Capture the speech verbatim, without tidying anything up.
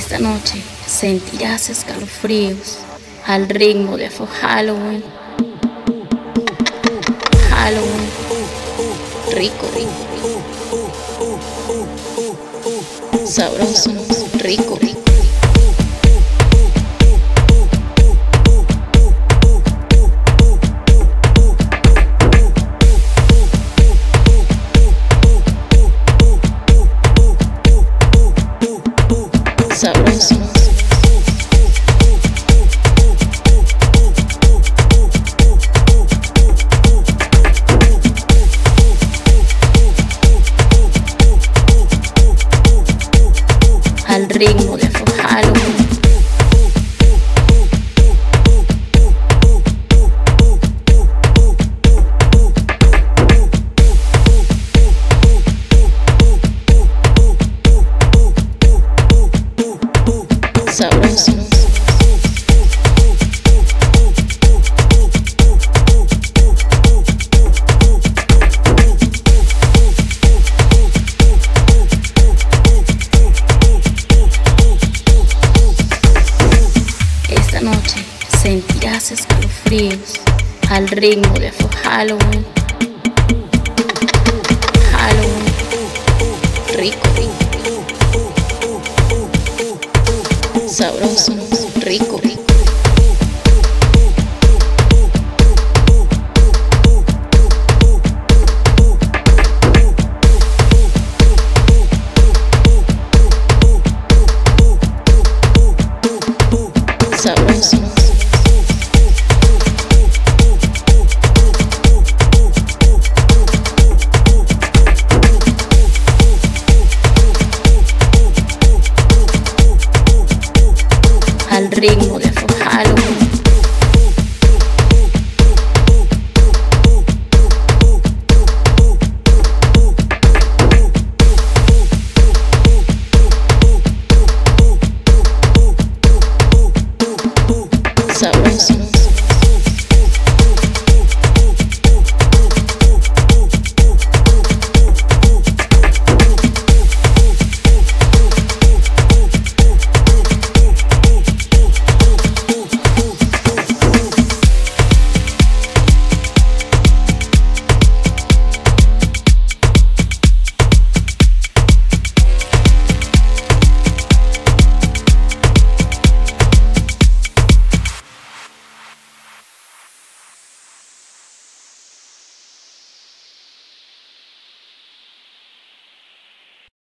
Esta noche sentirás escalofríos al ritmo de Afro Halloween. Halloween, rico, rico, sabroso, rico, rico. Sabroso. Al ritmo de Afro Halloween. Sabroso. Esta noche sentirás escalofríos al ritmo de Afro Halloween. Halloween, rico, rico. Sabroso, rico, rico. Sabroso. Al ritmo de